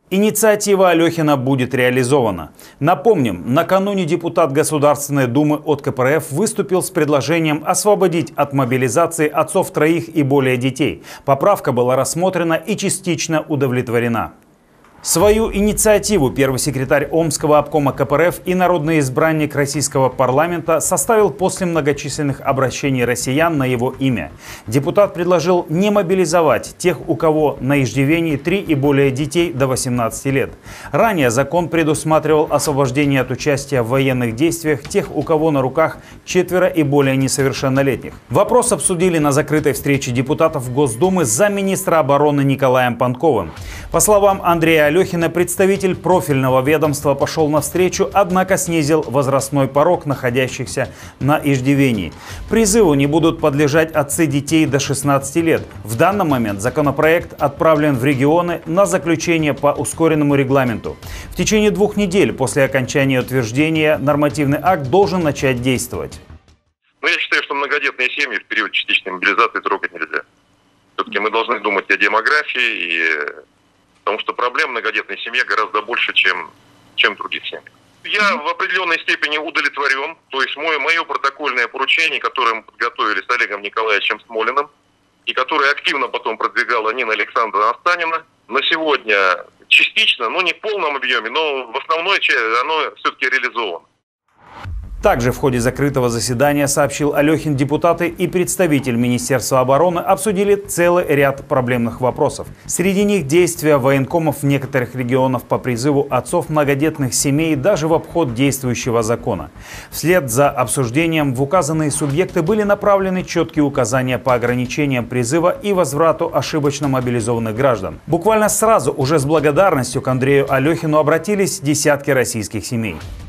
Инициатива Алехина будет реализована. Напомним, накануне депутат Государственной Думы от КПРФ выступил с предложением освободить от мобилизации отцов троих и более детей. Поправка была рассмотрена и частично удовлетворена. Свою инициативу первый секретарь Омского обкома КПРФ и народный избранник российского парламента составил после многочисленных обращений россиян на его имя. Депутат предложил не мобилизовать тех, у кого на иждивении 3 и более детей до 18 лет. Ранее закон предусматривал освобождение от участия в военных действиях тех, у кого на руках 4 и более несовершеннолетних. Вопрос обсудили на закрытой встрече депутатов Госдумы с замминистра обороны Николаем Панковым. По словам Андрея Алехина, представитель профильного ведомства пошел навстречу, однако снизил возрастной порог находящихся на иждивении. Призыву не будут подлежать отцы детей до 16 лет. В данный момент законопроект отправлен в регионы на заключение по ускоренному регламенту. В течение 2 недель после окончания утверждения нормативный акт должен начать действовать. Но я считаю, что многодетные семьи в период частичной мобилизации трогать нельзя. Все-таки мы должны думать о демографии и потому что проблем в многодетной семье гораздо больше, чем в других семьях. Я в определенной степени удовлетворен. То есть мое протокольное поручение, которое мы подготовили с Олегом Николаевичем Смолиным, и которое активно потом продвигала Нина Александровна Останина, на сегодня частично, не в полном объеме, но в основной части оно все-таки реализовано. Также в ходе закрытого заседания, сообщил Алехин, депутаты и представитель Министерства обороны обсудили целый ряд проблемных вопросов. Среди них действия военкомов некоторых регионов по призыву отцов многодетных семей даже в обход действующего закона. Вслед за обсуждением в указанные субъекты были направлены четкие указания по ограничениям призыва и возврату ошибочно мобилизованных граждан. Буквально сразу уже с благодарностью к Андрею Алехину обратились десятки российских семей.